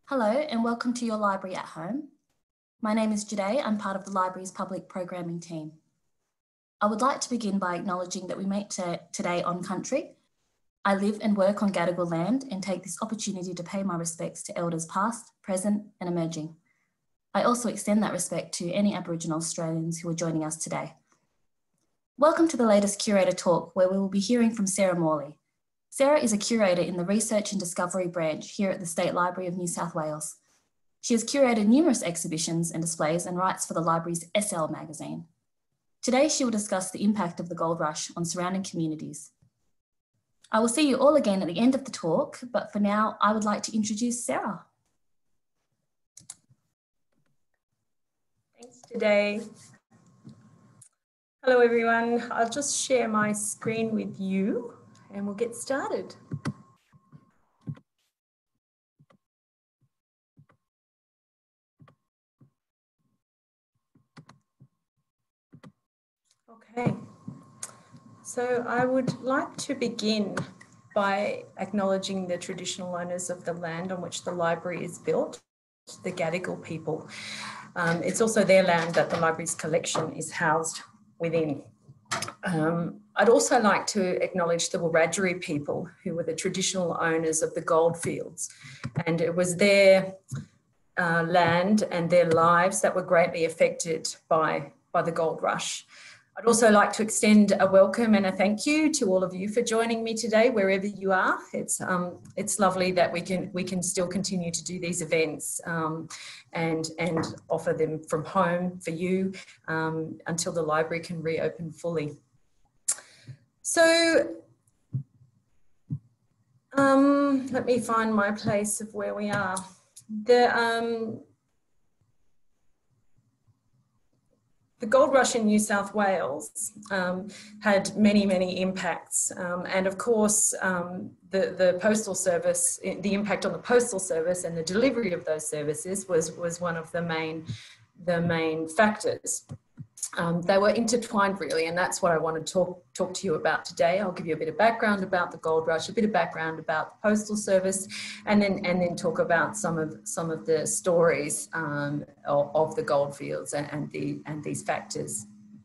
Hello and welcome to your library at home. My name is Jade. I'm part of the library's public programming team. I would like to begin by acknowledging that we meet today on country. I live and work on Gadigal land and take this opportunity to pay my respects to elders past, present and emerging. I also extend that respect to any Aboriginal Australians who are joining us today. Welcome to the latest Curator Talk, where we will be hearing from Sarah Morley. Sarah is a curator in the Research and Discovery branch here at the State Library of New South Wales. She has curated numerous exhibitions and displays and writes for the library's SL magazine. Today, she will discuss the impact of the gold rush on surrounding communities. I will see you all again at the end of the talk, but for now, I would like to introduce Sarah. Thanks, Jade. Hello, everyone. I'll just share my screen with you and we'll get started. Okay, so I would like to begin by acknowledging the traditional owners of the land on which the library is built, the Gadigal people. It's also their land that the library's collection is housed within. I'd also like to acknowledge the Wiradjuri people, who were the traditional owners of the goldfields, and it was their land and their lives that were greatly affected by the gold rush. I'd also like to extend a welcome and a thank you to all of you for joining me today, wherever you are. It's lovely that we can still continue to do these events and offer them from home for you until the library can reopen fully. So let me find my place of where we are. The gold rush in New South Wales had many impacts, and of course the postal service, the impact on the postal service and the delivery of those services was one of the main factors. They were intertwined really, and that's what I want to talk to you about today. I'll give you a bit of background about the gold rush, a bit of background about the postal service, and then talk about some of the stories of the goldfields and these factors.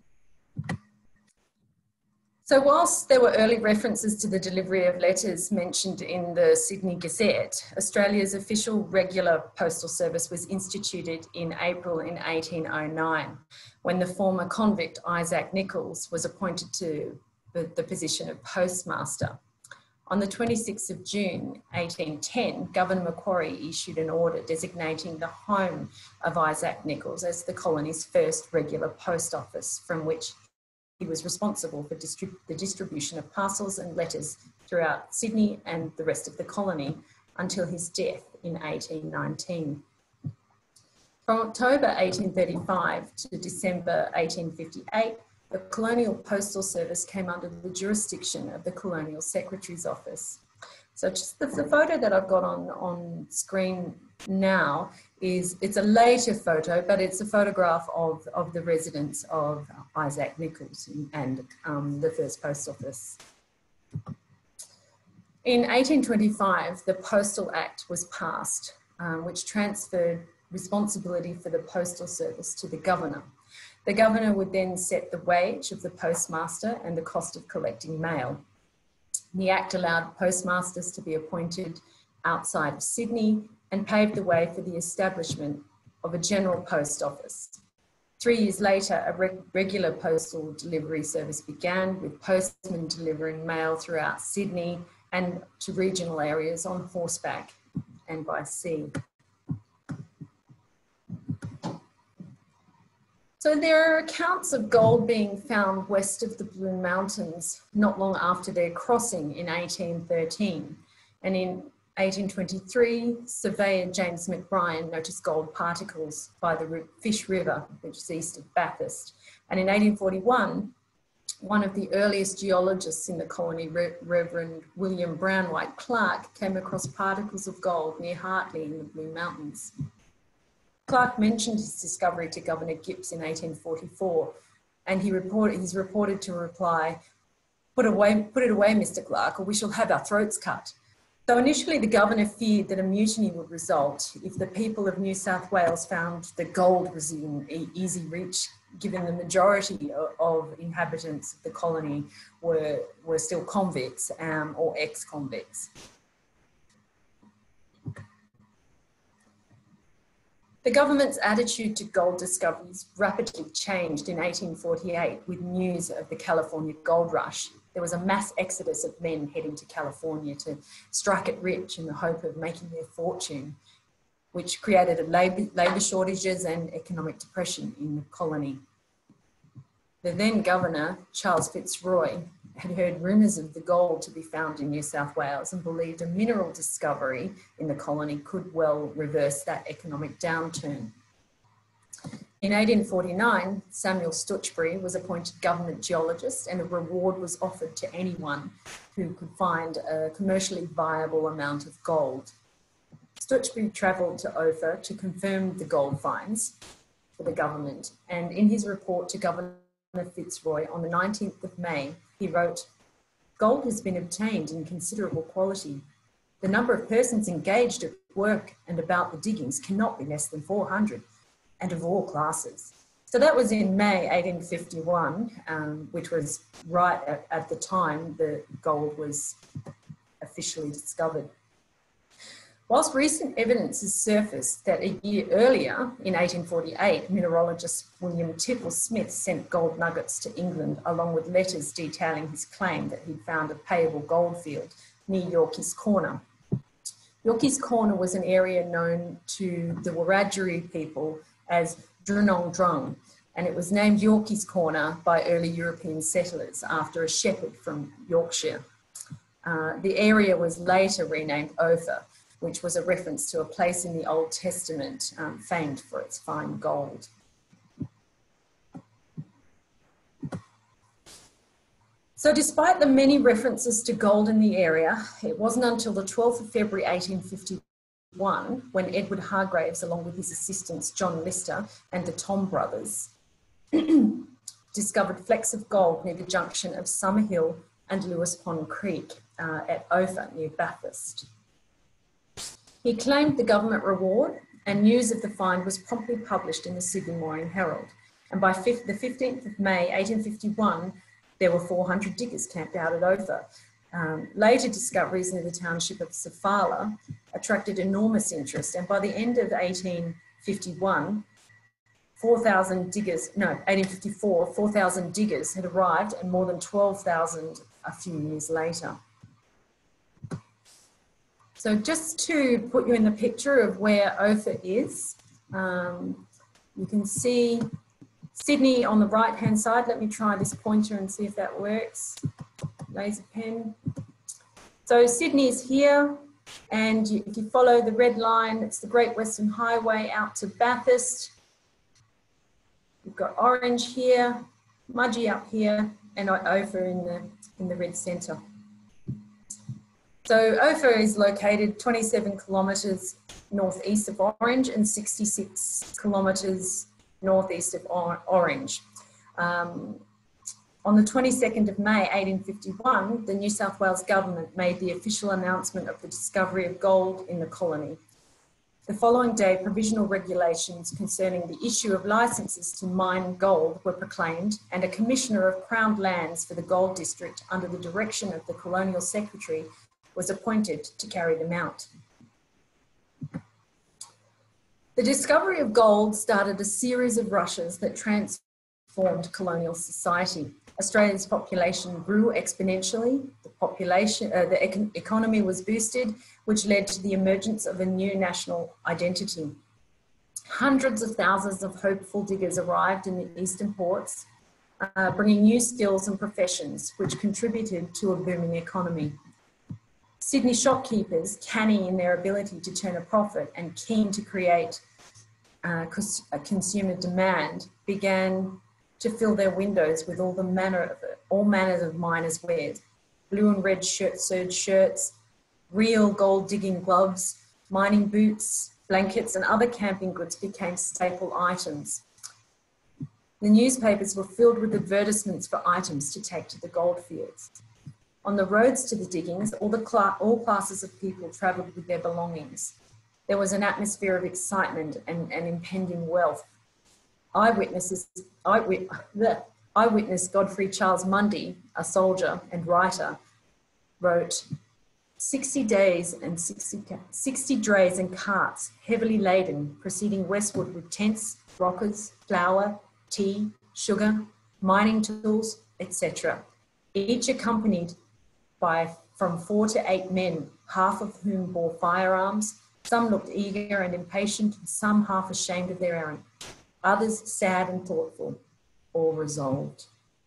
So whilst there were early references to the delivery of letters mentioned in the Sydney Gazette, Australia's official regular postal service was instituted in April in 1809, when the former convict Isaac Nichols was appointed to the position of postmaster. On the 26th of June 1810, Governor Macquarie issued an order designating the home of Isaac Nichols as the colony's first regular post office, from which he was responsible for the distribution of parcels and letters throughout Sydney and the rest of the colony until his death in 1819. From October 1835 to December 1858, the Colonial Postal Service came under the jurisdiction of the Colonial Secretary's Office. So just the photo that I've got on screen now it's a later photo, but it's a photograph of the residence of Isaac Nichols and the first post office. In 1825, the Postal Act was passed, which transferred responsibility for the postal service to the governor. The governor would then set the wage of the postmaster and the cost of collecting mail. The Act allowed postmasters to be appointed outside of Sydney and paved the way for the establishment of a general post office. 3 years later, a regular postal delivery service began, with postmen delivering mail throughout Sydney and to regional areas on horseback and by sea. So there are accounts of gold being found west of the Blue Mountains not long after their crossing in 1813. And in 1823, surveyor James McBrien noticed gold particles by the Fish River, which is east of Bathurst. And in 1841, one of the earliest geologists in the colony, Reverend William Brownwhite Clark, came across particles of gold near Hartley in the Blue Mountains. Clark mentioned his discovery to Governor Gipps in 1844, and he's reported to reply, "Put it away, Mr. Clark, or we shall have our throats cut." So initially the governor feared that a mutiny would result if the people of New South Wales found the gold was in easy reach, given the majority of inhabitants of the colony were still convicts or ex-convicts. The government's attitude to gold discoveries rapidly changed in 1848 with news of the California gold rush. There was a mass exodus of men heading to California to strike it rich in the hope of making their fortune, which created labour shortages and economic depression in the colony. The then governor, Charles Fitzroy, had heard rumours of the gold to be found in New South Wales and believed a mineral discovery in the colony could well reverse that economic downturn. In 1849, Samuel Stutchbury was appointed government geologist, and a reward was offered to anyone who could find a commercially viable amount of gold. Stutchbury travelled to Ophir to confirm the gold finds for the government, and in his report to Governor Fitzroy on the 19th of May, he wrote, "Gold has been obtained in considerable quality. The number of persons engaged at work and about the diggings cannot be less than 400, and of all classes." So that was in May 1851, which was right at the time the gold was officially discovered. Whilst recent evidence has surfaced that a year earlier, in 1848, mineralogist William Tiffel Smith sent gold nuggets to England along with letters detailing his claim that he'd found a payable goldfield near Yorkeys Corner. Yorkeys Corner was an area known to the Wiradjuri people as Drunong Drung, and it was named Yorkeys Corner by early European settlers after a shepherd from Yorkshire. The area was later renamed Ophir, which was a reference to a place in the Old Testament famed for its fine gold. So despite the many references to gold in the area, it wasn't until the 12th of February 1851 when Edward Hargraves, along with his assistants John Lister and the Tom brothers, discovered flecks of gold near the junction of Summer Hill and Lewis Pond Creek at Ophir near Bathurst. He claimed the government reward, and news of the find was promptly published in the Sydney Morning Herald. And by the 15th of May 1851, there were 400 diggers camped out at Ophir. Later discoveries near the township of Safala attracted enormous interest, and by the end of 1854, 4,000 diggers had arrived, and more than 12,000 a few years later. So just to put you in the picture of where Ophir is, you can see Sydney on the right-hand side. Let me try this pointer and see if that works. Laser pen. So Sydney is here, and if you follow the red line, it's the Great Western Highway out to Bathurst. You've got Orange here, Mudgee up here, and Ophir in the red centre. So Ophir is located 27 kilometres northeast of Orange and 66 kilometres northeast of Orange. On the 22nd of May 1851, the New South Wales government made the official announcement of the discovery of gold in the colony. The following day, provisional regulations concerning the issue of licences to mine gold were proclaimed, and a commissioner of Crown Lands for the Gold District, under the direction of the Colonial Secretary, was appointed to carry them out. The discovery of gold started a series of rushes that transformed colonial society. Australia's population grew exponentially. The economy was boosted, which led to the emergence of a new national identity. Hundreds of thousands of hopeful diggers arrived in the eastern ports, bringing new skills and professions, which contributed to a booming economy. Sydney shopkeepers, canny in their ability to turn a profit and keen to create a consumer demand, began to fill their windows with all manners of miners' wares: blue and red serge shirts, real gold digging gloves, mining boots, blankets, and other camping goods became staple items. The newspapers were filled with advertisements for items to take to the goldfields. On the roads to the diggings, all classes of people travelled with their belongings. There was an atmosphere of excitement and impending wealth. Eyewitness Godfrey Charles Mundy, a soldier and writer, wrote, 60 drays and carts, heavily laden, proceeding westward with tents, rockers, flour, tea, sugar, mining tools, etc., each accompanied by from 4 to 8 men, half of whom bore firearms. Some looked eager and impatient, some half ashamed of their errand, others sad and thoughtful, or resolved.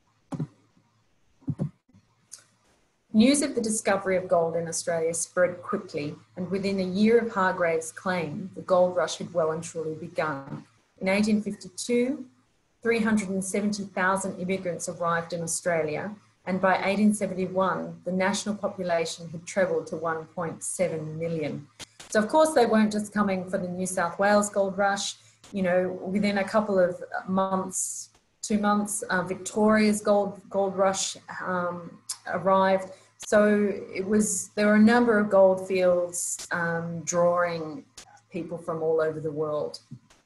News of the discovery of gold in Australia spread quickly, and within a year of Hargrave's claim, the gold rush had well and truly begun. In 1852, 370,000 immigrants arrived in Australia, and by 1871, the national population had trebled to 1.7 million. So of course they weren't just coming for the New South Wales gold rush. You know, within a couple of months, 2 months, Victoria's gold rush arrived. So there were a number of goldfields drawing people from all over the world.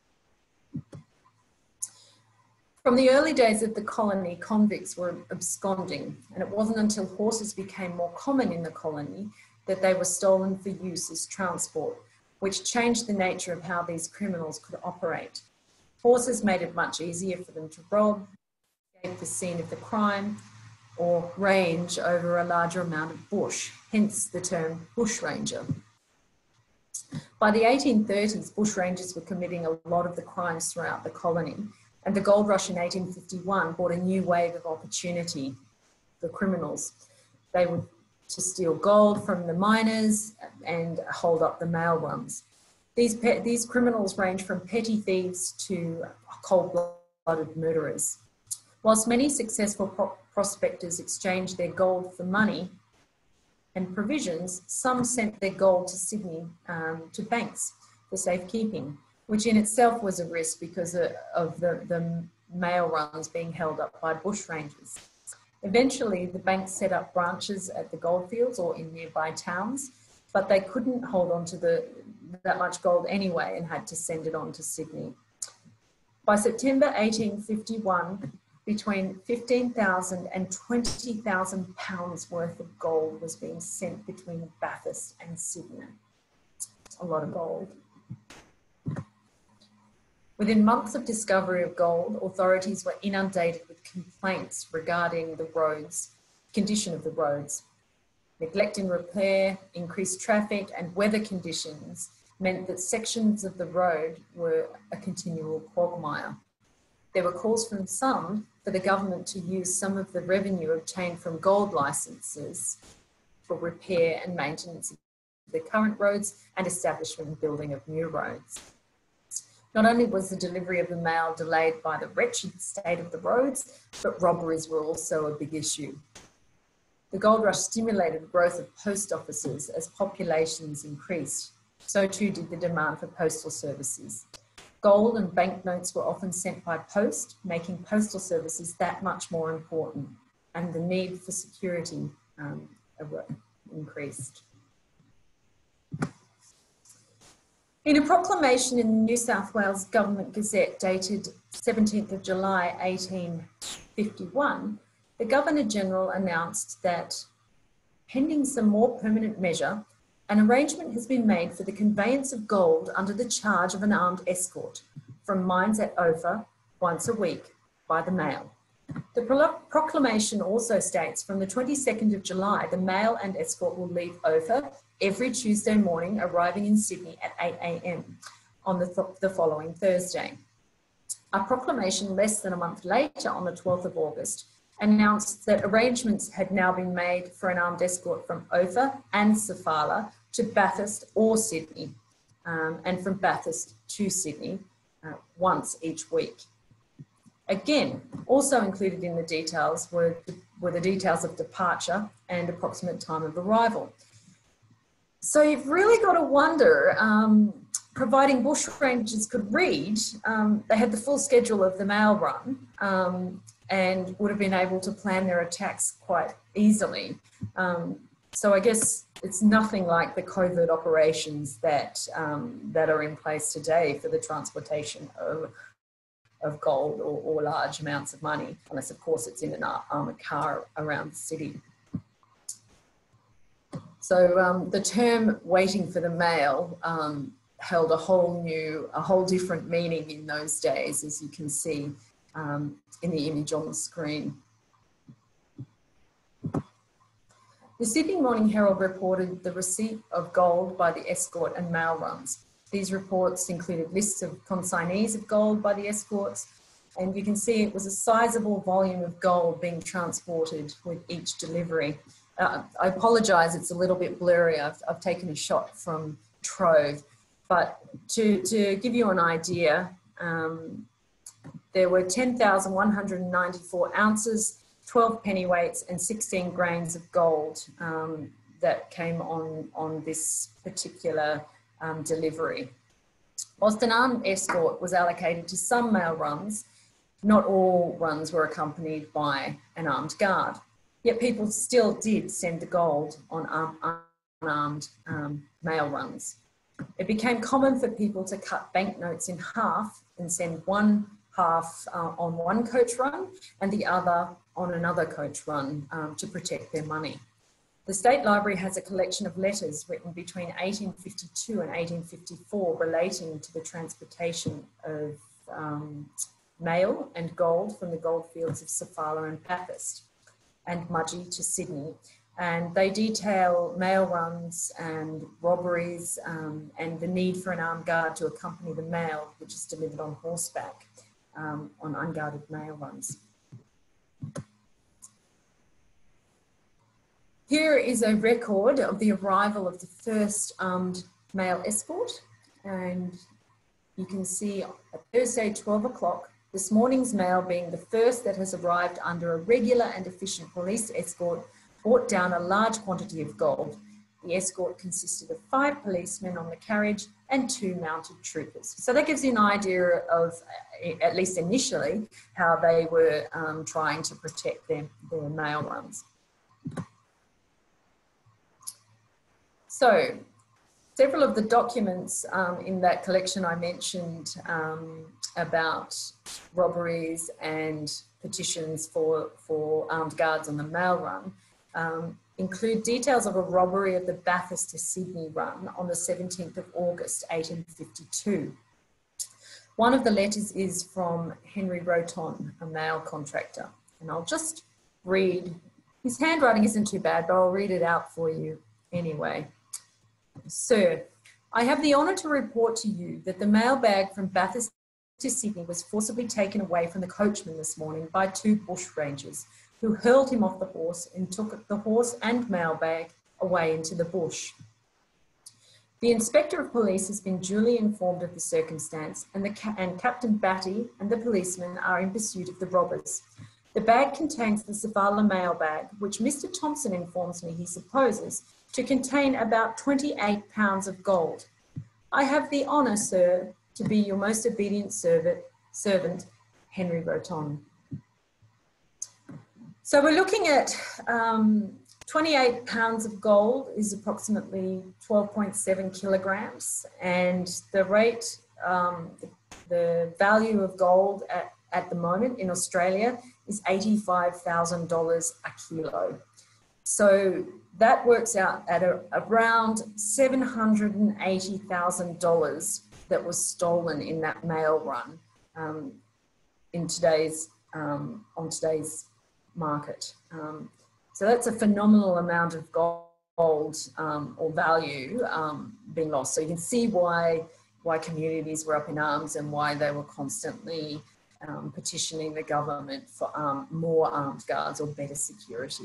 From the early days of the colony, convicts were absconding, and it wasn't until horses became more common in the colony that they were stolen for use as transport, which changed the nature of how these criminals could operate. Horses made it much easier for them to rob, escape the scene of the crime, or range over a larger amount of bush, hence the term bushranger. By the 1830s, bushrangers were committing a lot of the crimes throughout the colony, and the gold rush in 1851 brought a new wave of opportunity for criminals. They were to steal gold from the miners and hold up the mail runs. These criminals range from petty thieves to cold-blooded murderers. Whilst many successful prospectors exchanged their gold for money and provisions, some sent their gold to Sydney to banks for safekeeping, which in itself was a risk because of the mail runs being held up by bushrangers. Eventually, the banks set up branches at the goldfields or in nearby towns, but they couldn't hold on to that much gold anyway and had to send it on to Sydney. By September 1851, between 15,000 and 20,000 pounds worth of gold was being sent between Bathurst and Sydney. A lot of gold. Within months of discovery of gold, authorities were inundated with complaints regarding the roads, condition of the roads. Neglect in repair, increased traffic, and weather conditions meant that sections of the road were a continual quagmire. There were calls from some for the government to use some of the revenue obtained from gold licenses for repair and maintenance of the current roads and establishment and building of new roads. Not only was the delivery of the mail delayed by the wretched state of the roads, but robberies were also a big issue. The gold rush stimulated growth of post offices as populations increased. So too did the demand for postal services. Gold and banknotes were often sent by post, making postal services that much more important, and the need for security increased. In a proclamation in the New South Wales Government Gazette dated 17th of July 1851, the Governor-General announced that, pending some more permanent measure, an arrangement has been made for the conveyance of gold under the charge of an armed escort from mines at Ophir once a week by the mail. The proclamation also states from the 22nd of July, the mail and escort will leave Ophir every Tuesday morning, arriving in Sydney at 8 a.m. on the following Thursday. A proclamation less than a month later, on the 12th of August, announced that arrangements had now been made for an armed escort from Ophir and Sofala to Bathurst or Sydney, and from Bathurst to Sydney once each week. Again, also included in the details were the details of departure and approximate time of arrival. So you've really got to wonder, providing bushrangers could read, they had the full schedule of the mail run, and would have been able to plan their attacks quite easily. So I guess it's nothing like the covert operations that are in place today for the transportation of gold or large amounts of money, unless of course it's in an armoured car around the city. So the term waiting for the mail held a whole different meaning in those days, as you can see in the image on the screen. The Sydney Morning Herald reported the receipt of gold by the escort and mail runs. These reports included lists of consignees of gold by the escorts, and you can see it was a sizable volume of gold being transported with each delivery. I apologise, it's a little bit blurry. I've taken a shot from Trove, but to give you an idea, there were 10,194 ounces, 12 pennyweights and 16 grains of gold that came on this particular delivery. Whilst an armed escort was allocated to some mail runs, not all runs were accompanied by an armed guard. Yet people still did send the gold on unarmed mail runs. It became common for people to cut banknotes in half and send one half on one coach run and the other on another coach run to protect their money. The State Library has a collection of letters written between 1852 and 1854 relating to the transportation of mail and gold from the goldfields of Sofala and Bathurst and Mudgee to Sydney. And they detail mail runs and robberies and the need for an armed guard to accompany the mail, which is delivered on horseback on unguarded mail runs. Here is a record of the arrival of the first armed mail escort, and you can see at Thursday 12 o'clock, this morning's mail being the first that has arrived under a regular and efficient police escort brought down a large quantity of gold. The escort consisted of 5 policemen on the carriage and 2 mounted troopers. So that gives you an idea of, at least initially, how they were trying to protect their mail runs. So several of the documents in that collection I mentioned about robberies and petitions for armed guards on the mail run include details of a robbery of the Bathurst to Sydney run on the 17th of August, 1852. One of the letters is from Henry Roton, a mail contractor, and I'll just read. His handwriting isn't too bad, but I'll read it out for you anyway. Sir, I have the honour to report to you that the mail bag from Bathurst to Sydney was forcibly taken away from the coachman this morning by 2 bushrangers who hurled him off the horse and took the horse and mail bag away into the bush. The Inspector of Police has been duly informed of the circumstance, and Captain Batty and the policemen are in pursuit of the robbers. The bag contains the Sofala mail bag, which Mr. Thompson informs me he supposes to contain about 28 pounds of gold. I have the honour, sir, to be your most obedient servant, Henry Roton. So we're looking at 28 pounds of gold is approximately 12.7 kilograms, and the rate, the value of gold at the moment in Australia is $85,000 a kilo. So that works out at around $780,000 that was stolen in that mail run in today's on today's market. So that's a phenomenal amount of gold or value being lost. So you can see why communities were up in arms and why they were constantly petitioning the government for more armed guards or better security.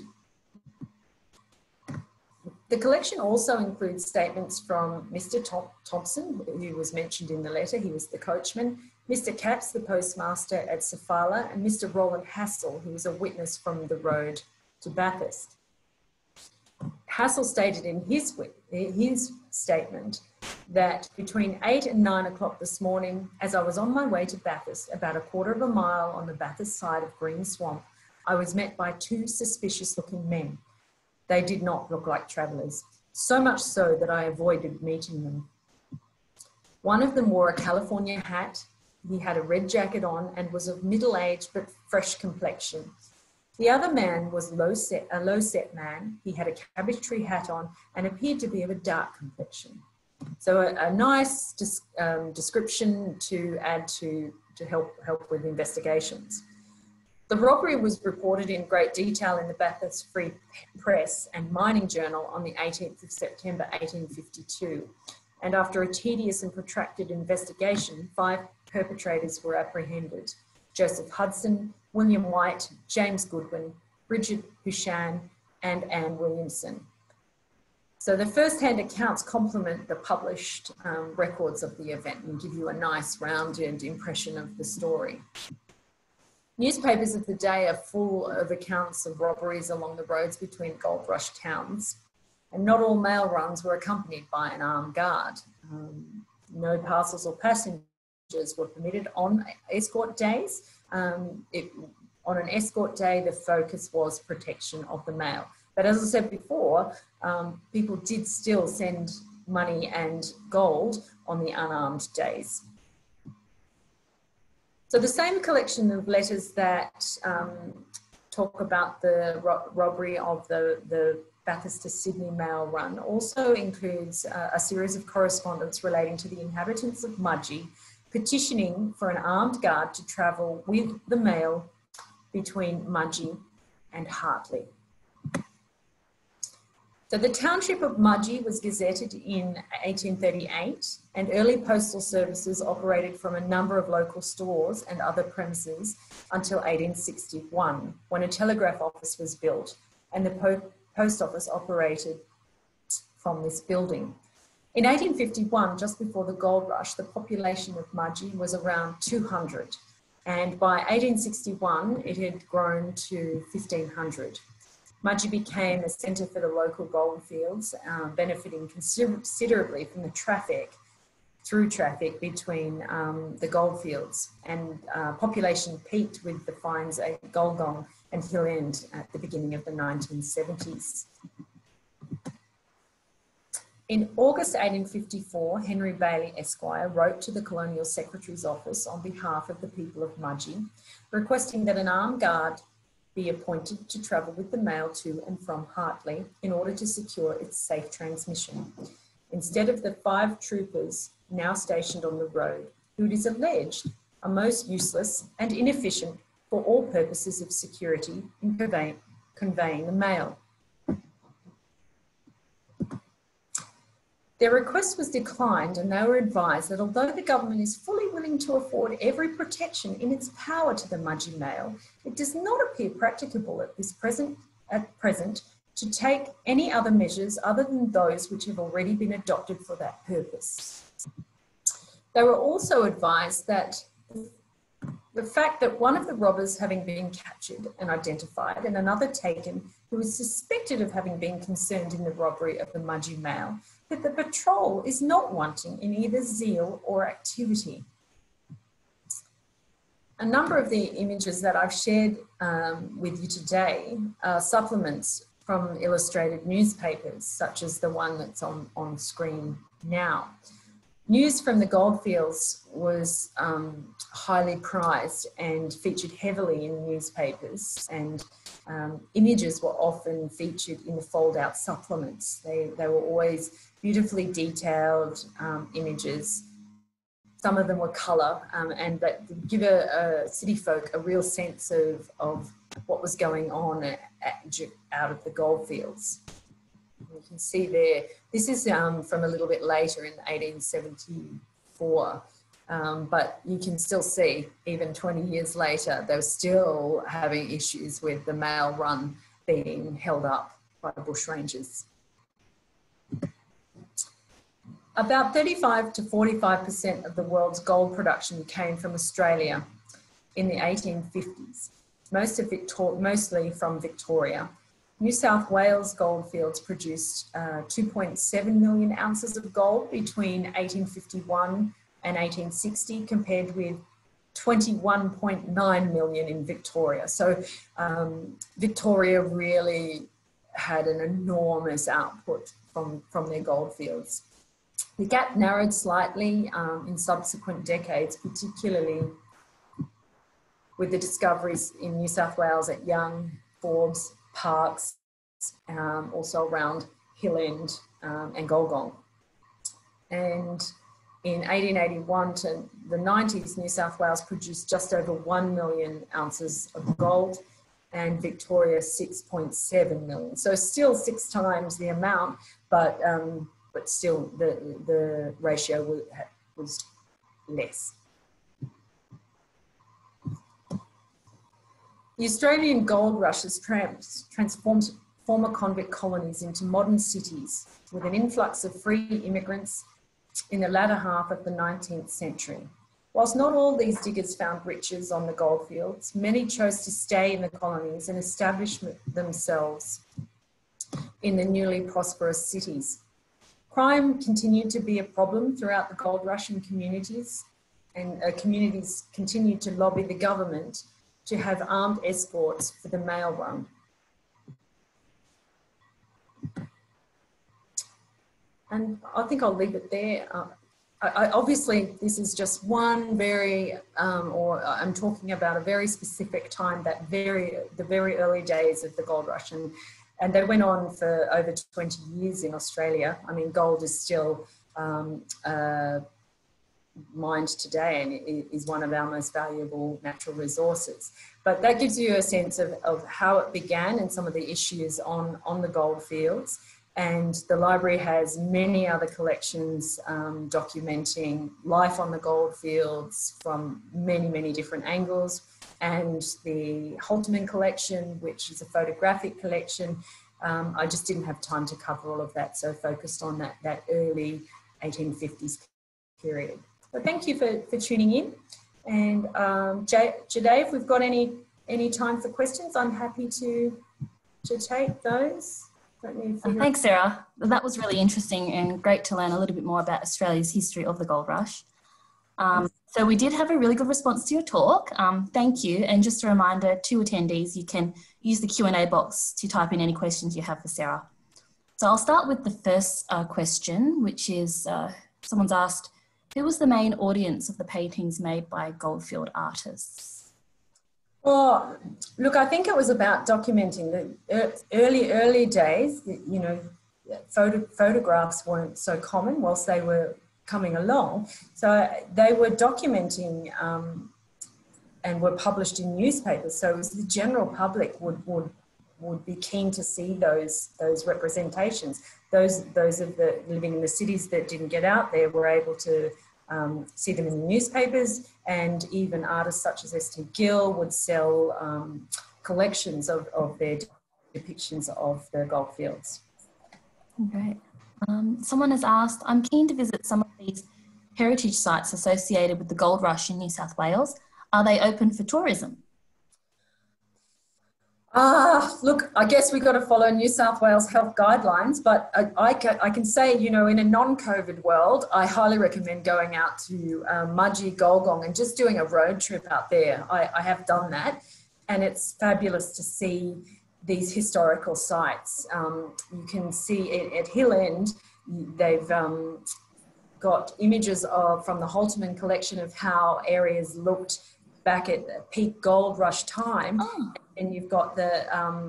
The collection also includes statements from Mr. Thompson, who was mentioned in the letter. He was the coachman, Mr. Capps, the postmaster at Sofala, and Mr. Roland Hassel, who was a witness from the road to Bathurst. Hassel stated in his statement that between 8 and 9 o'clock this morning, as I was on my way to Bathurst, about a quarter of a mile on the Bathurst side of Green Swamp, I was met by two suspicious-looking men. They did not look like travellers, so much so that I avoided meeting them. One of them wore a California hat. He had a red jacket on and was of middle age but fresh complexion. The other man was a low-set man. He had a cabbage tree hat on and appeared to be of a dark complexion. So a nice description to add to help with investigations. The robbery was reported in great detail in the Bathurst Free Press and Mining Journal on the 18th of September 1852. And after a tedious and protracted investigation, 5 perpetrators were apprehended: Joseph Hudson, William White, James Goodwin, Bridget Buchan, and Anne Williamson. So the first-hand accounts complement the published records of the event and give you a nice rounded impression of the story. Newspapers of the day are full of accounts of robberies along the roads between gold rush towns, and not all mail runs were accompanied by an armed guard. No parcels or passengers were permitted on escort days. On an escort day, the focus was protection of the mail. But as I said before, people did still send money and gold on the unarmed days. So the same collection of letters that talk about the robbery of the Bathurst to Sydney mail run also includes a series of correspondence relating to the inhabitants of Mudgee petitioning for an armed guard to travel with the mail between Mudgee and Hartley. So the township of Mudgee was gazetted in 1838, and early postal services operated from a number of local stores and other premises until 1861, when a telegraph office was built and the post office operated from this building. In 1851, just before the gold rush, the population of Mudgee was around 200, and by 1861 it had grown to 1,500. Mudgee became a centre for the local goldfields, benefiting considerably from the through traffic between the goldfields, and population peaked with the finds at Golgong and Hill End at the beginning of the 1970s. In August 1854, Henry Bailey Esquire wrote to the Colonial Secretary's office on behalf of the people of Mudgee, requesting that an armed guard be appointed to travel with the mail to and from Hartley in order to secure its safe transmission, instead of the 5 troopers now stationed on the road, who it is alleged are most useless and inefficient for all purposes of security in conveying the mail. Their request was declined, and they were advised that although the government is fully willing to afford every protection in its power to the Mudgee mail, it does not appear practicable at present to take any other measures other than those which have already been adopted for that purpose. They were also advised that the fact that one of the robbers having been captured and identified and another taken who was suspected of having been concerned in the robbery of the Mudgee mail, that the patrol is not wanting in either zeal or activity. A number of the images that I've shared with you today are supplements from illustrated newspapers, such as the one that's on screen now. News from the goldfields was highly prized and featured heavily in newspapers, and images were often featured in the fold-out supplements. They were always beautifully detailed images. Some of them were colour, and that give a city folk a real sense of what was going on out of the goldfields. You can see there, this is from a little bit later in 1874, but you can still see, even 20 years later, they're still having issues with the mail run being held up by bushrangers. About 35 to 45% of the world's gold production came from Australia in the 1850s, mostly from Victoria, New South Wales goldfields produced 2.7 million ounces of gold between 1851 and 1860, compared with 21.9 million in Victoria. So Victoria really had an enormous output from their goldfields. The gap narrowed slightly in subsequent decades, particularly with the discoveries in New South Wales at Young, Forbes, Parks, also around Hill End and Golgong. And in 1881 to the 90s, New South Wales produced just over 1 million ounces of gold, and Victoria 6.7 million. So still 6 times the amount, but still the ratio was less. The Australian gold rush has transformed former convict colonies into modern cities with an influx of free immigrants in the latter half of the 19th century. Whilst not all these diggers found riches on the goldfields, many chose to stay in the colonies and establish themselves in the newly prosperous cities. Crime continued to be a problem throughout the gold rush in communities, and communities continued to lobby the government to have armed escorts for the mail run. And I think I'll leave it there. Obviously, this is just one I'm talking about a very specific time, the very early days of the gold rush. And they went on for over 20 years in Australia. I mean, gold is still mined today and is one of our most valuable natural resources. But that gives you a sense of how it began and some of the issues on the gold fields. And the library has many other collections documenting life on the gold fields from many, many different angles. And the Holterman collection, which is a photographic collection, I just didn't have time to cover all of that, so focused on that early 1850s period. So thank you for tuning in. And Jade, if we've got any time for questions, I'm happy to take those. Thanks, Sarah. That was really interesting and great to learn a little bit more about Australia's history of the gold rush. So we did have a really good response to your talk. Thank you. And just a reminder to attendees, you can use the Q&A box to type in any questions you have for Sarah. So I'll start with the first question, which is someone's asked, who was the main audience of the paintings made by goldfield artists? Well, look, I think it was about documenting the early days. You know, photographs weren't so common whilst they were coming along. So they were documenting and were published in newspapers. So it was the general public would be keen to see those representations. Those of the living in the cities that didn't get out there were able to see them in the newspapers, and even artists such as S.T. Gill would sell collections of their depictions of the goldfields. Great. Someone has asked, I'm keen to visit some of these heritage sites associated with the gold rush in New South Wales. Are they open for tourism? Look, I guess we've got to follow New South Wales health guidelines, but I can say, you know, in a non-COVID world, I highly recommend going out to Mudgee, Golgong, and just doing a road trip out there. I have done that, and it's fabulous to see these historical sites. You can see at Hill End, they've got images from the Holterman collection of how areas looked back at peak gold rush time. Oh. And you've got the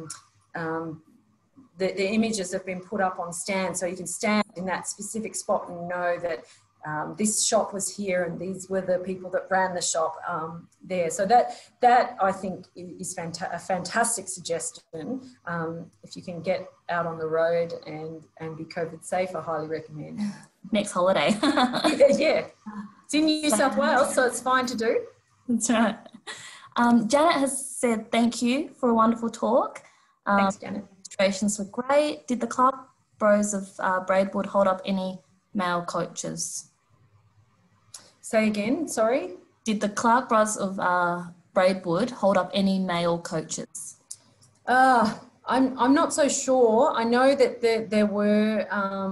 images have been put up on stands, so you can stand in that specific spot and know that this shop was here and these were the people that ran the shop there. So that I think is a fantastic suggestion. If you can get out on the road and be COVID safe, I highly recommend. Next holiday. Yeah. It's in New South Wales, so it's fine to do. That's right. Janet has said thank you for a wonderful talk. Thanks, Janet. Illustrations were great. Did the Clark Bros of Braidwood hold up any mail coaches? Say again, sorry? Did the Clark Bros of Braidwood hold up any mail coaches? I'm not so sure. I know that there were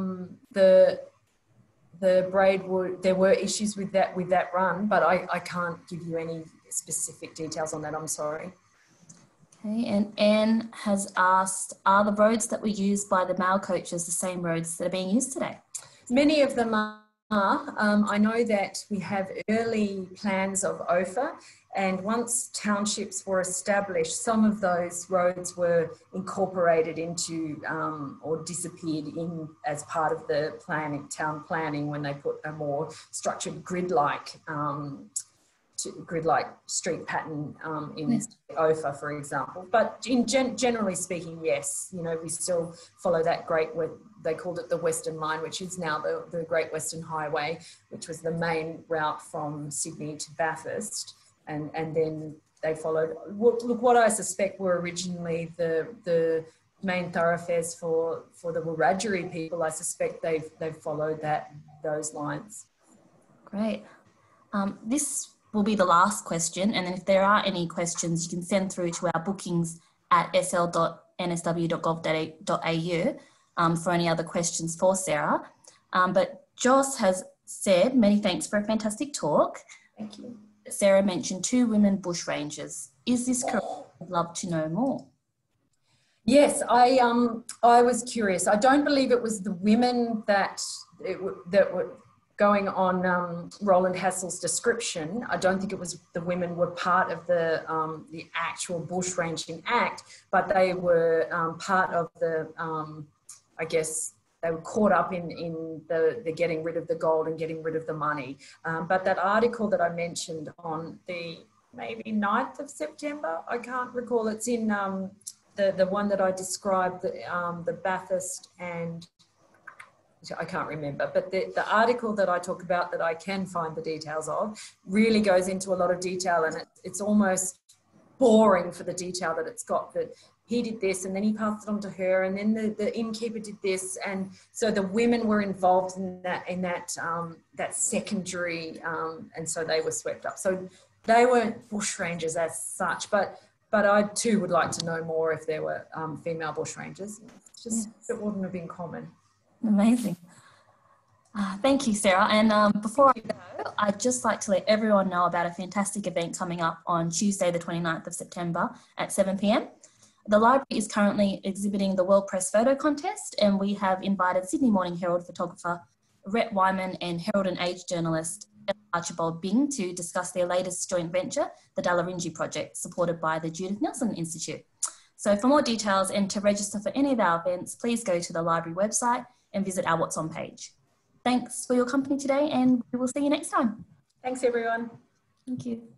the Braidwood, there were issues with that run, but I can't give you any specific details on that. I'm sorry. Okay, and Anne has asked, are the roads that were used by the mail coaches the same roads that are being used today? Many of them are. I know that we have early plans of OFA, and once townships were established, some of those roads were incorporated into or disappeared in as part of the town planning when they put a more structured grid-like street pattern in OFA, for example. But generally speaking, yes, you know, we still follow that they called it the Western Line, which is now the Great Western Highway, which was the main route from Sydney to Bathurst. And then they followed, look, what I suspect were originally the main thoroughfares for the Wiradjuri people. I suspect they've followed those lines. Great. This will be the last question, and then if there are any questions, you can send through to our bookings at sl.nsw.gov.au for any other questions for Sarah. But Joss has said, many thanks for a fantastic talk. Thank you. Sarah mentioned 2 women bushrangers. Is this correct? I'd love to know more. Yes, I was curious. I don't believe it was the women that were going on Roland Hassel's description. I don't think it was the women were part of the actual bushranging act, but they were part of the, I guess, they were caught up in the getting rid of the gold and getting rid of the money. But that article that I mentioned on the maybe 9th of September, I can't recall, it's in the one that I described, the Bathurst and I can't remember, but the article that I talk about that I can find the details of really goes into a lot of detail, and it's almost boring for the detail that it's got, that he did this and then he passed it on to her and then the innkeeper did this, and so the women were involved in that secondary and so they were swept up. So they weren't bushrangers as such, but I too would like to know more if there were female bushrangers. Just it wouldn't have been common. Amazing. Thank you, Sarah. And before I go, I'd just like to let everyone know about a fantastic event coming up on Tuesday, the 29th of September at 7 p.m. The library is currently exhibiting the World Press Photo Contest, and we have invited Sydney Morning Herald photographer Rhett Wyman and Herald and Age journalist Archibald Bing to discuss their latest joint venture, the Dallarinji Project, supported by the Judith Nelson Institute. So for more details and to register for any of our events, please go to the library website and visit our What's On page. Thanks for your company today, and we will see you next time. Thanks, everyone. Thank you.